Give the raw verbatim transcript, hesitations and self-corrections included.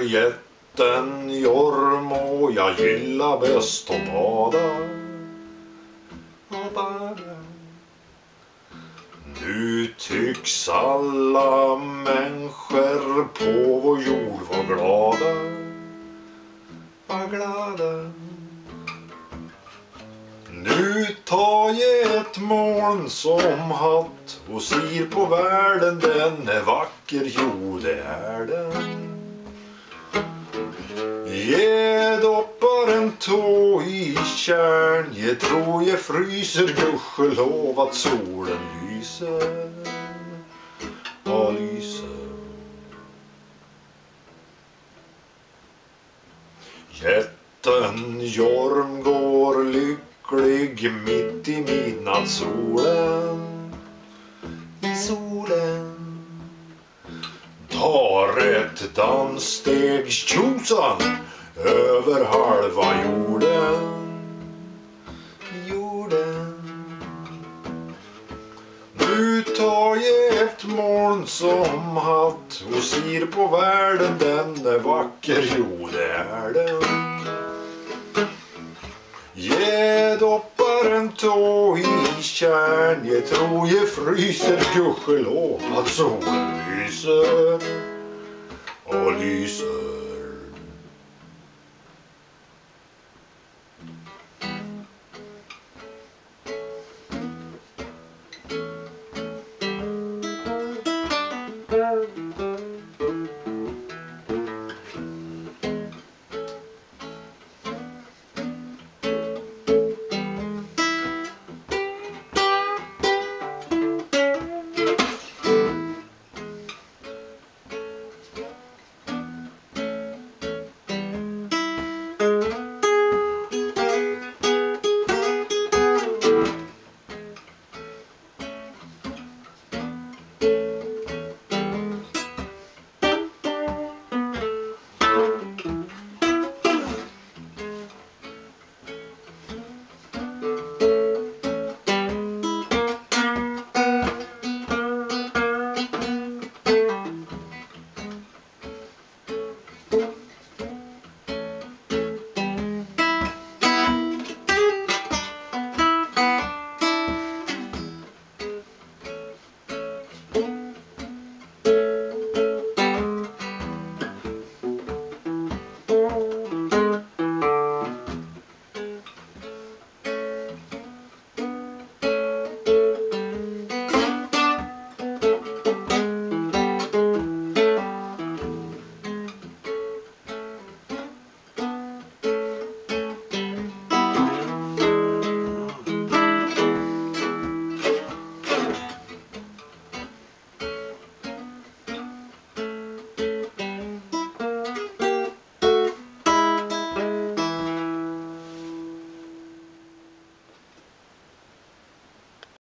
jätten Jorm och jag gillar bäst att bada. Och bada. Nu tycks alla människor på vår jord vara glada. Var glada. Nu tar jag ett moln som hatt och ser på världen, den är vacker, jo det är den. Jag doppar en tå i kärn, jag tror jag fryser, gudskelov att solen lyser och lyser. Jätten Jorm går lycklig mitt i midnattssolen. I solen tar ett danssteg tjosan över halva jorden. Jorden. Nu tar jag ett moln som hatt och ser på världen, den är vacker, jo det är den. Jag doppar en tå i kärn, jag tror jag fryser, gudskelov att solen lyser och lyser.